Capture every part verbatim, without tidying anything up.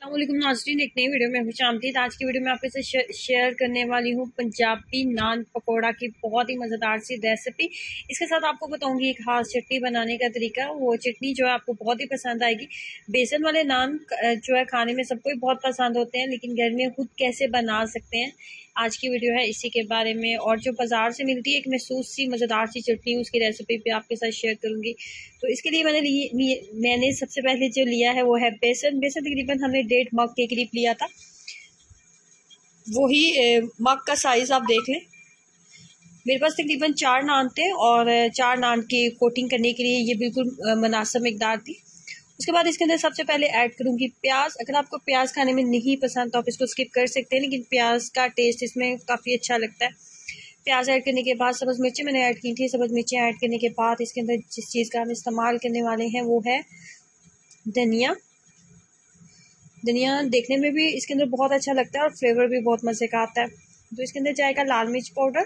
अस्सलामुअलैकुम नाज़रीन, एक नई वीडियो में खुश आमदीद। आज की वीडियो में आपके साथ शेयर करने वाली हूँ पंजाबी नान पकोड़ा की बहुत ही मज़ेदार सी रेसिपी। इसके साथ आपको बताऊंगी एक खास चटनी बनाने का तरीका। वो चटनी जो है आपको बहुत ही पसंद आएगी। बेसन वाले नान जो है खाने में सबको ही बहुत पसंद होते हैं, लेकिन घर में खुद कैसे बना सकते हैं, आज की वीडियो है इसी के बारे में। और जो बाजार से मिलती है एक महसूस सी मज़ेदार सी चटनी, उसकी रेसिपी भी आपके साथ शेयर करूंगी। तो इसके लिए मैंने ली मैंने सबसे पहले जो लिया है वो है बेसन। बेसन तकरीबन हमने डेढ़ मग के करीब लिया था। वही मग का साइज आप देख लें। मेरे पास तकरीबन चार नान थे और चार नान की कोटिंग करने के लिए ये बिल्कुल मुनासिब मिकदार थी। उसके बाद इसके अंदर सबसे पहले ऐड करूंगी प्याज। अगर आपको प्याज खाने में नहीं पसंद तो आप इसको स्किप कर सकते हैं, लेकिन प्याज का टेस्ट इसमें काफ़ी अच्छा लगता है। प्याज ऐड करने के बाद सब्ज़ मिर्चें मैंने ऐड की थी। सब्ज़ मिर्चें ऐड करने के बाद इसके अंदर जिस चीज़ का हम इस्तेमाल करने वाले हैं वो है धनिया। धनिया देखने में भी इसके अंदर बहुत अच्छा लगता है और फ्लेवर भी बहुत मज़े का आता है। तो इसके अंदर जाएगा लाल मिर्च पाउडर,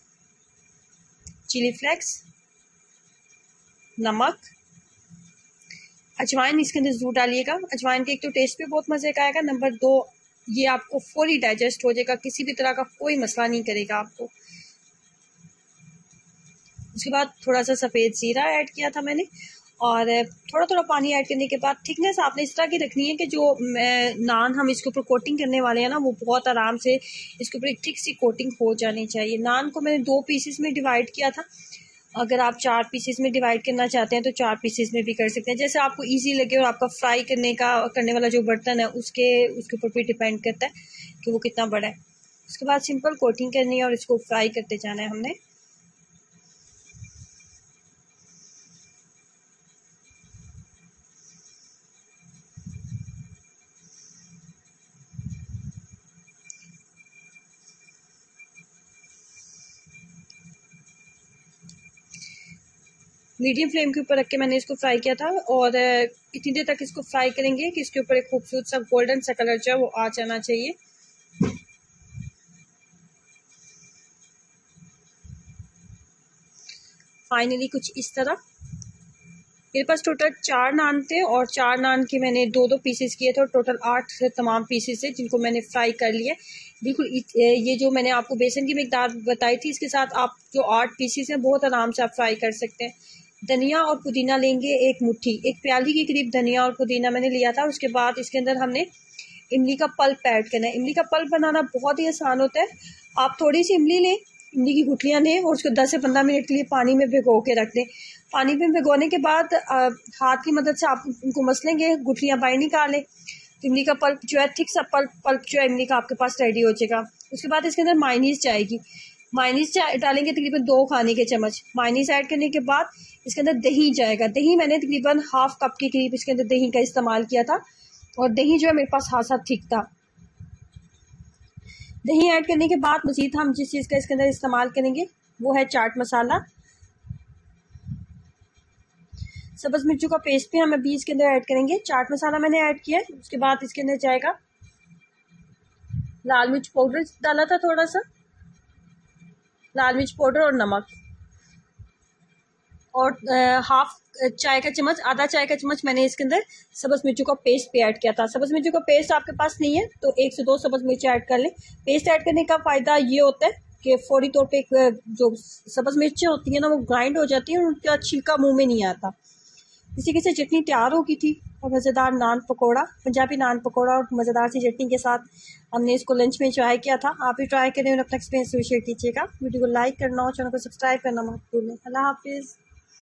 चिली फ्लेक्स, नमक, अजवाइन इसके अंदर ज़रूर डालिएगा। अजवाइन के एक तो टेस्ट भी बहुत मज़े का आएगा, नंबर दो ये आपको फुली डाइजेस्ट हो जाएगा, किसी भी तरह का कोई मसला नहीं करेगा आपको। उसके बाद थोड़ा सा सफ़ेद ज़ीरा ऐड किया था मैंने, और थोड़ा थोड़ा पानी ऐड करने के बाद थिकनेस आपने इस तरह की रखनी है कि जो नान हम इसके ऊपर कोटिंग करने वाले हैं ना, वो बहुत आराम से इसके ऊपर एक थिक सी कोटिंग हो जानी चाहिए। नान को मैंने दो पीसेस में डिवाइड किया था। अगर आप चार पीसेस में डिवाइड करना चाहते हैं तो चार पीसेस में भी कर सकते हैं, जैसे आपको इजी लगे। और आपका फ्राई करने का करने वाला जो बर्तन है उसके उसके ऊपर भी डिपेंड करता है कि वो कितना बड़ा है। उसके बाद सिंपल कोटिंग करनी है और इसको फ्राई करते जाना है हमने। मीडियम फ्लेम के ऊपर रख के मैंने इसको फ्राई किया था, और इतनी देर तक इसको फ्राई करेंगे कि इसके ऊपर एक खूबसूरत सा गोल्डन सा कलर जो है वो आ जाना चाहिए। फाइनली कुछ इस तरह। मेरे पास टोटल चार नान थे और चार नान के मैंने दो दो पीसेस किए थे, और टोटल आठ तमाम पीसेस थे जिनको मैंने फ्राई कर लिया। बिल्कुल ये जो मैंने आपको बेसन की मिकदार बताई थी, इसके साथ आप जो आठ पीसेस हैं बहुत आराम से आप फ्राई कर सकते हैं। धनिया और पुदीना लेंगे एक मुट्ठी, एक प्याली के करीब धनिया और पुदीना मैंने लिया था। उसके बाद इसके अंदर हमने इमली का पल्प ऐड करना है। इमली का पल्प बनाना बहुत ही आसान होता है। आप थोड़ी सी इमली लें, इमली की गुठलियाँ लें और उसको दस से पंद्रह मिनट के लिए पानी में भिगो के रख दें। पानी में भिगोने के बाद आ, हाथ की मदद से आप उनको मसलेंगे, गुठलियाँ बाहर निकालें। तो इमली का पल्प जो है, थिक सा पल्प पल्प जो है इमली का आपके पास रेडी हो जाएगा। उसके बाद इसके अंदर मायनीस जाएगी। मायनीस डालेंगे तकरीबन दो खाने के चम्मच। मायनीस ऐड करने के बाद इसके अंदर दही जाएगा। दही मैंने तकरीबन हाफ कप के करीब इसके अंदर दही का इस्तेमाल किया था, और दही जो है मेरे पास खासा थिक था। दही ऐड करने के बाद मज़ीद हम जिस चीज़ का इसके अंदर इस्तेमाल करेंगे वो है चाट मसाला। सब्ज़ मिर्चों का पेस्ट भी हम अभी इसके अंदर ऐड करेंगे। चाट मसाला मैंने ऐड किया है। उसके बाद इसके अंदर जाएगा लाल मिर्च पाउडर, डाला था थोड़ा सा लाल मिर्च पाउडर, और नमक, और हाफ चाय का चम्मच, आधा चाय का चम्मच मैंने इसके अंदर सब्ज़ मिर्चों का पेस्ट भी ऐड किया था। सब्ज़ मिर्चों का पेस्ट आपके पास नहीं है तो एक से दो सब्ज़ मिर्च ऐड कर लें। पेस्ट ऐड करने का फ़ायदा ये होता है कि फौरी तौर पे एक जो सब्ज़ मिर्चें होती हैं ना वो ग्राइंड हो जाती हैं और उनका छिलका मुंह में नहीं आता। इसी के से चटनी तैयार हो गई थी, और मज़ेदार नान पकोड़ा, पंजाबी नान पकोड़ा और मज़ेदार सी चटनी के साथ हमने इसको लंच में ट्राई किया था। आप भी ट्राई करें और अपना एक्सपीरियंस शेयर कीजिएगा। वीडियो को लाइक करना और चैनल को सब्सक्राइब करना मत भूलें। अल्लाह हाफिज़।